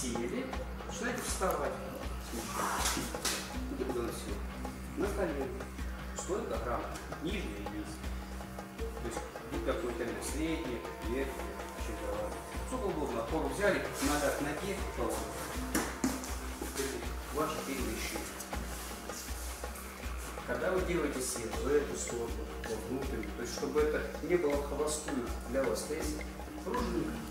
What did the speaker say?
сели, начинаете вставать. Где бы все? На колено. Стойка грамм. Нижняя и низ. То есть будь такой термин средний, верхний, щедрова. Сколько удобно. Опору взяли, надо к ноге положить. Ваши перемещения. Когда вы делаете сел в эту сторону, внутрь, то есть чтобы это не было холостую для вас, то есть пружинка.